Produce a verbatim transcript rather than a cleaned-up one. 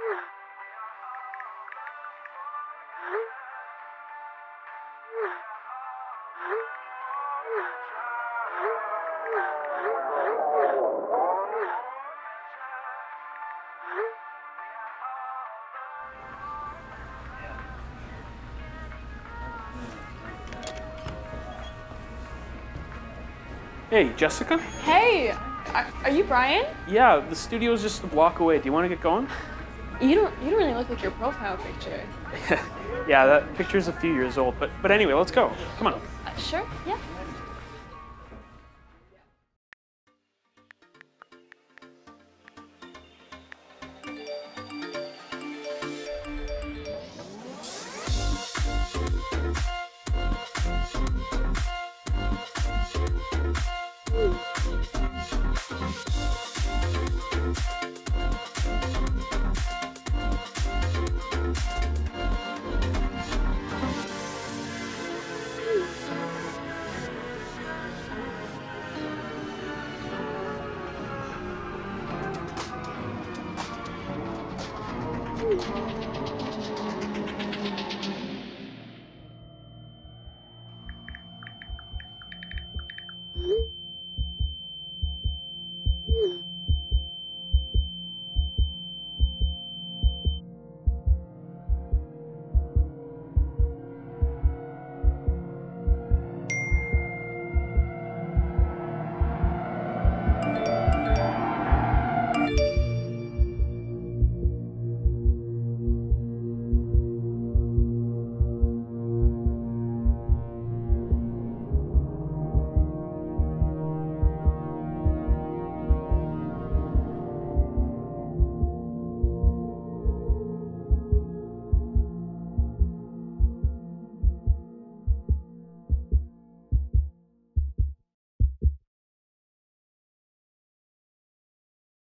Hey, Jessica? Hey, are, are you Brian? Yeah, the studio's just a block away. Do you want to get going? You don't you don't really look like your profile picture. Yeah, that picture's a few years old, but but anyway, let's go. Come on. Uh, sure, yeah. Ooh.